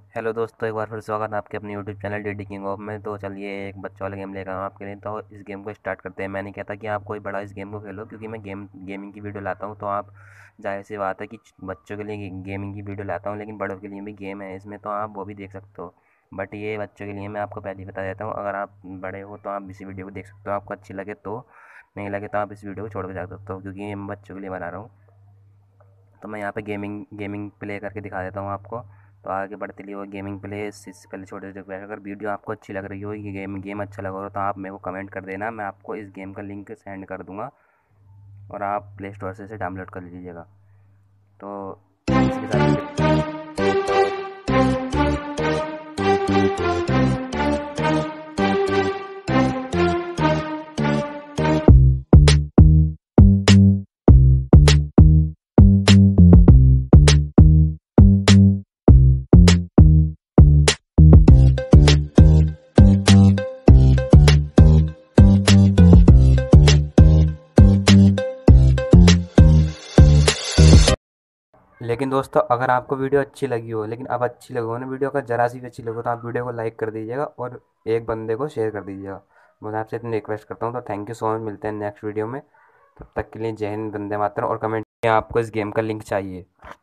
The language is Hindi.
हेलो दोस्तों, एक बार फिर स्वागत है आपके अपने YouTube channel D king of में। तो चलिए एक बच्चों वाला गेम लेकर आऊँ आपके लिए। तो इस गेम को स्टार्ट करते हैं। मैं नहीं कहता कि आप कोई बड़ा इस गेम को खेलो, क्योंकि मैं गेमिंग की वीडियो लाता हूँ। तो आप जाहिर सी बात है कि बच्चों के लिए गेमिंग की वीडियो लाता हूँ, लेकिन बड़ों के लिए भी गेम है इसमें, तो आप वो भी देख सकते हो। बट ये बच्चों के लिए मैं आपको पहले ही बता देता हूँ। अगर आप बड़े हो तो आप इसी वीडियो को देख सकते हो, आपको अच्छी लगे तो। नहीं लगे तो आप इस वीडियो को छोड़ कर जा सकते हो, क्योंकि ये मैं बच्चों के लिए बना रहा हूँ। तो मैं यहाँ पे गेमिंग गेमिंग प्ले करके दिखा देता हूँ आपको। तो आगे बढ़ते लिए वो गेमिंग प्ले इससे पहले छोटे छोटे अगर वीडियो आपको अच्छी लग रही हो, ये गेम अच्छा लगा हो, तो आप मेरे को कमेंट कर देना। मैं आपको इस गेम का लिंक सेंड कर दूँगा और आप प्ले स्टोर से इसे डाउनलोड कर लीजिएगा। तो इसी के साथ वीडियो। लेकिन दोस्तों, अगर आपको वीडियो अच्छी लगी हो, लेकिन अब अच्छी लगी हो ना वीडियो, अगर जरा सी भी अच्छी लगी हो, तो आप वीडियो को लाइक कर दीजिएगा और एक बंदे को शेयर कर दीजिएगा। मैं आपसे इतनी रिक्वेस्ट करता हूँ। तो थैंक यू सो मच, मिलते हैं नेक्स्ट वीडियो में। तब तक के लिए जय हिंद, वंदे मातरम। और कमेंट में आपको इस गेम का लिंक चाहिए।